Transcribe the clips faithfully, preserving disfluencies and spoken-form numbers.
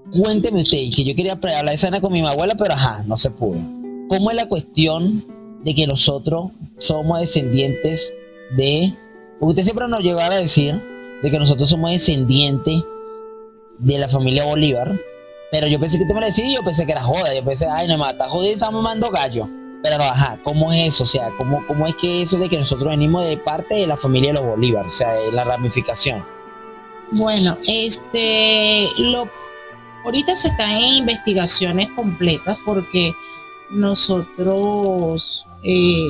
cuénteme usted, que yo quería hablar de esa con mi abuela, pero ajá, no se pudo. ¿Cómo es la cuestión de que nosotros somos descendientes de... Porque usted siempre nos llegó a decir de que nosotros somos descendientes de la familia Bolívar, pero yo pensé que te me lo decía y yo pensé que era joda, yo pensé, ay, no me está jodido, estamos mamando gallo. Pero no, ajá, ¿cómo es eso? O sea, ¿cómo, cómo es que eso de que nosotros venimos de parte de la familia de los Bolívar? O sea, de la ramificación. Bueno, este, lo, ahorita se están en investigaciones completas porque nosotros eh,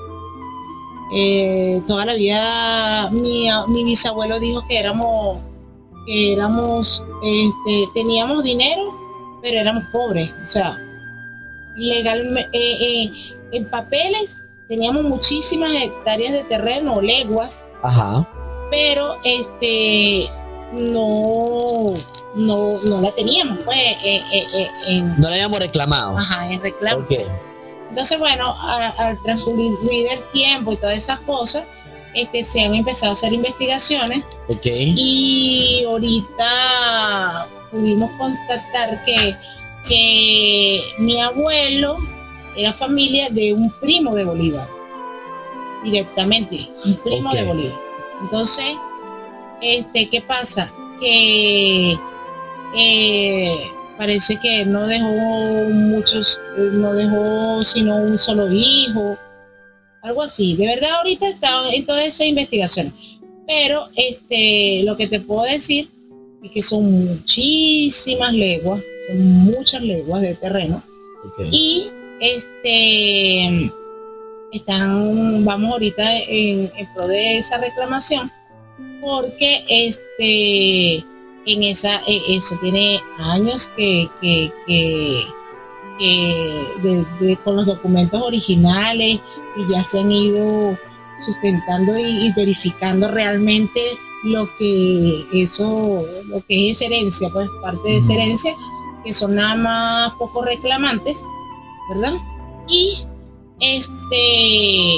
eh, toda la vida mi, mi bisabuelo dijo que éramos, que éramos, este, teníamos dinero, pero éramos pobres, o sea, legalmente, eh, eh, en papeles teníamos muchísimas hectáreas de terreno, leguas, ajá, pero este no, no, no la teníamos, pues, eh, eh, eh, en, no la habíamos reclamado. Ajá, en reclamo. ¿Por qué? Entonces, bueno, al transcurrir el tiempo y todas esas cosas, este, se han empezado a hacer investigaciones. Ok. Y ahorita pudimos constatar que, que mi abuelo era familia de un primo de Bolívar, directamente, un primo okay. de Bolívar. Entonces, este, ¿qué pasa? Que eh, parece que no dejó muchos, no dejó sino un solo hijo, algo así. De verdad, ahorita está en todas esas investigaciones. Pero este, lo que te puedo decir es que son muchísimas leguas, son muchas leguas de terreno. Okay. Y este, están, vamos ahorita en, en pro de esa reclamación, porque este, en esa, eso tiene años que, que, que, que de, de, con los documentos originales, y ya se han ido sustentando y, y verificando realmente lo que eso, lo que es esa herencia, pues parte de esa herencia, que son nada más poco reclamantes, ¿verdad? Y este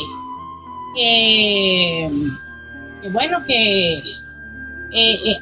que, que bueno que eh, eh,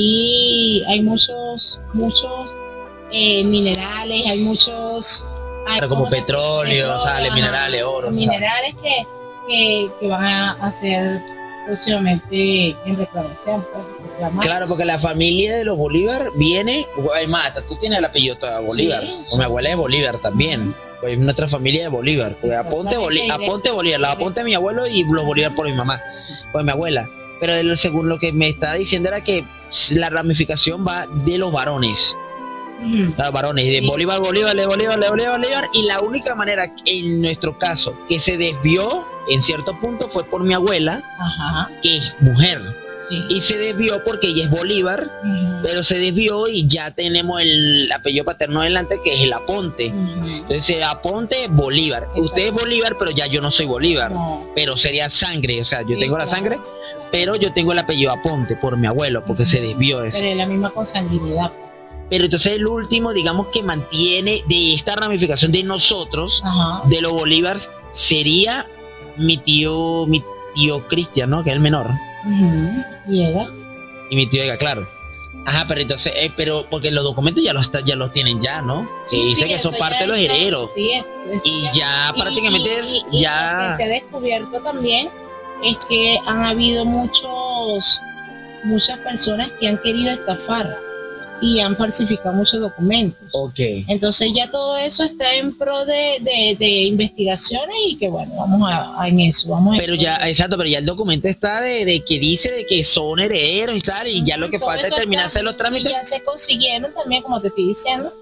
ahí hay muchos, muchos eh, minerales, hay muchos hay como petróleo, sales, ajá, minerales, oro. Minerales que, que, que van a hacer próximamente en reclamación. Pues, claro, porque la familia de los Bolívar viene, ay, mata, tú tienes el apellido de Bolívar, sí, o mi abuela es Bolívar también, pues nuestra familia de Bolívar, pues aponte, Bolí aponte Bolívar, la aponte mi abuelo y los Bolívar por mi mamá, pues mi abuela. Pero él, según lo que me está diciendo era que la ramificación va de los varones. Los varones de Bolívar, Bolívar, de Bolívar, de Bolívar, Bolívar, y la única manera en nuestro caso que se desvió en cierto punto fue por mi abuela, ajá, que es mujer, sí, y se desvió porque ella es Bolívar, uh-huh, pero se desvió y ya tenemos el apellido paterno delante, que es el Aponte, uh-huh. Entonces Aponte Bolívar, exacto. Usted es Bolívar, pero ya yo no soy Bolívar, no, pero sería sangre, o sea, yo sí, tengo la sangre, pero yo tengo el apellido Aponte por mi abuelo, porque uh-huh, se desvió de eso. Pero es la misma consanguinidad. Pero entonces el último, digamos, que mantiene de esta ramificación de nosotros, ajá, de los Bolívar, sería mi tío, mi tío Cristian, ¿no? Que es el menor. Uh-huh. ¿Y Ega? Y mi tío Ega, claro. Ajá, pero entonces, eh, pero porque los documentos ya los, ya los tienen ya, ¿no? Sí, sí, dice que son parte de los herederos. Sí, es, y ya, ya prácticamente y, y, y, ya... Y lo que se ha descubierto también es que han habido muchos, muchas personas que han querido estafar y han falsificado muchos documentos. Okay. Entonces ya todo eso está en pro de, de, de investigaciones y que bueno, vamos a, a en eso. Vamos pero ya, de... exacto, pero ya el documento está de, de que dice de que son herederos y tal, y ya lo que todo falta es terminarse los trámites. Y ya se consiguieron también, como te estoy diciendo,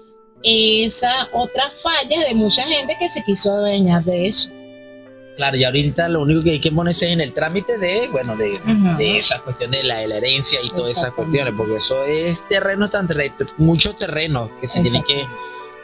esa otra falla de mucha gente que se quiso adueñar de eso. Claro, y ahorita lo único que hay que ponerse es en el trámite de, bueno, de, uh-huh, de esa cuestión de la, de la herencia y todas esas cuestiones, porque eso es terreno, tan mucho terreno que se tiene que...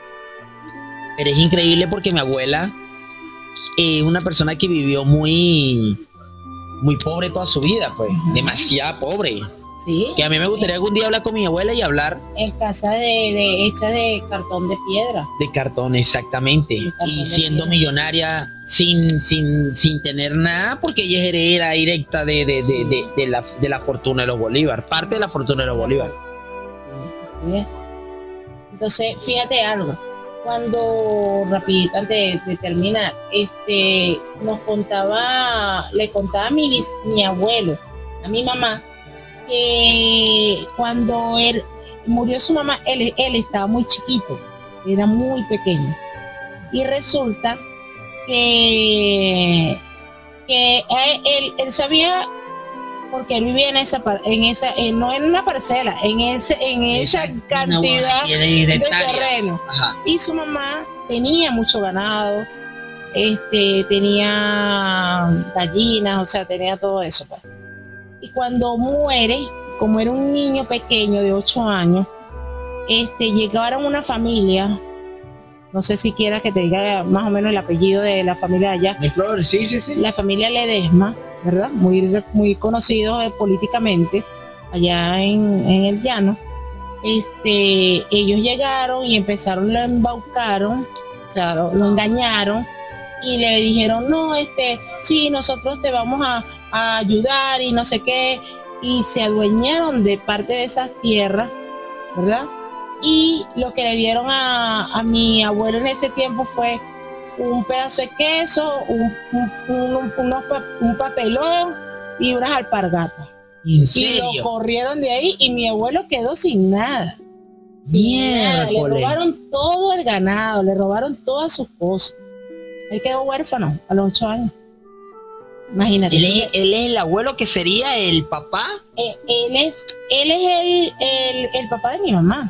Pero es increíble porque mi abuela es una persona que vivió muy, muy pobre toda su vida, pues, uh-huh, demasiado pobre. Sí. Que a mí me gustaría algún día hablar con mi abuela y hablar. En casa de, de hecha de cartón de piedra. De cartón, exactamente. Cartón y siendo millonaria sin, sin, sin tener nada, porque ella es heredera directa de, de, sí, de, de, de, la, de la fortuna de los Bolívar. Parte de la fortuna de los Bolívar. Así es. Entonces, fíjate algo. Cuando, rapidito, antes de, de terminar, este, nos contaba, le contaba a mi, bis- mi abuelo, a mi mamá, que cuando él murió su mamá, él, él estaba muy chiquito, era muy pequeño. Y resulta que, que él, él, él sabía, porque él vivía en esa, par- en esa en, no en una parcela, en, ese, en esa, Esa- cantidad una- de, de hectáreas. terreno. Ajá. Y su mamá tenía mucho ganado, este, tenía gallinas, o sea, tenía todo eso, pues. Y cuando muere, como era un niño pequeño de ocho años, este, llegaron una familia, no sé si quieras que te diga más o menos el apellido de la familia de allá, Mi flor, sí, sí, sí. la familia Ledesma, ¿verdad? Muy, muy conocidos eh, políticamente allá en, en el llano. Este, ellos llegaron y empezaron, lo embaucaron, o sea, lo, lo engañaron y le dijeron, no, este, sí, nosotros te vamos a, a ayudar y no sé qué, y se adueñaron de parte de esas tierras, ¿verdad? Y lo que le dieron a, a mi abuelo en ese tiempo fue un pedazo de queso, un, un, un, unos pa- un papelón y unas alpargatas. ¿En Y lo serio? corrieron de ahí y mi abuelo quedó sin nada. Sin nada. Le Miércoles. robaron todo el ganado, le robaron todas sus cosas. Él quedó huérfano a los ocho años. Imagínate. Él es, él es el abuelo que sería el papá. Eh, él es, él es el, el, el papá de mi mamá.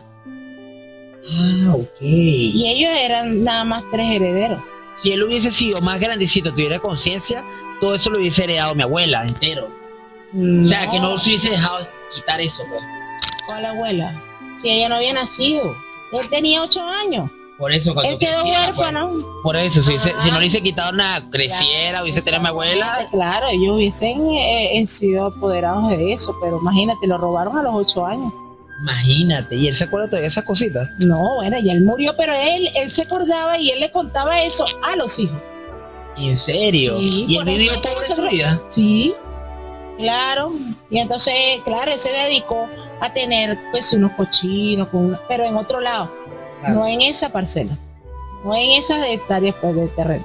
Ah, ok. Y ellos eran nada más tres herederos. Si él hubiese sido más grandecito, tuviera conciencia, todo eso lo hubiese heredado mi abuela entero. O sea, que no se hubiese dejado quitar eso, pues. ¿Cuál abuela? Si ella no había nacido. Él tenía ocho años. Por eso, cuando Él quedó creciera, huérfano. pues, por eso, si, hubiese- Ajá. si no le hubiese quitado nada, creciera, hubiese tenido a mi abuela. Claro, ellos hubiesen eh, eh, sido apoderados de eso, pero imagínate, lo robaron a los ocho años. Imagínate, y él se acuerda todavía de esas cositas. No, bueno, ya él murió, pero él, él se acordaba y él le contaba eso a los hijos. ¿En serio? Sí, ¿Y él por eso vivió es que pobre su nosotros- vida? Sí, claro. Y entonces, claro, él se dedicó a tener pues unos cochinos, con una- pero en otro lado, Claro. no en esa parcela, no en esas hectáreas pues, de terreno.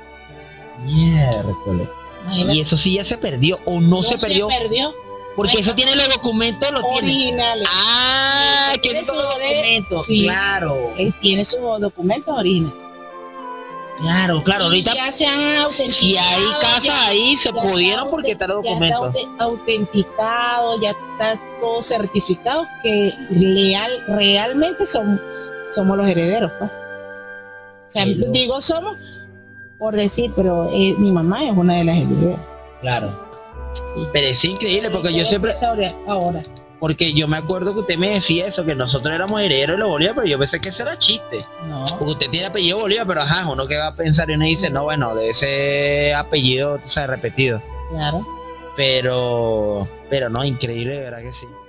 Miércoles. Imagínate. Y eso sí ya se perdió, o no, se perdió, perdió. porque no eso hay- tiene los documentos, lo tiene. Originales. Ah, Sí, que tiene son los su ore- documentos, sí. claro. Él tiene sus documentos originales. Claro, claro, ahorita ya se han autenticado. si hay casas ya- ahí se ya pudieron está porque están los ya está documentos. aute- autenticado, ya está todo certificado que leal, realmente son, somos los herederos, pues. O sea, Qué loco. digo somos por decir, pero eh, mi mamá es una de las herederas. Claro. Sí. Pero es increíble porque yo Todo siempre, empieza ahora- ahora. porque yo me acuerdo que usted me decía eso, que nosotros éramos herederos de los Bolívar, pero yo pensé que eso era chiste. No. Porque usted tiene apellido Bolívar, pero ajá, uno que va a pensar y uno dice, no, bueno, de ese apellido, o sea, repetido. Claro. Pero, pero no, increíble, de verdad que sí.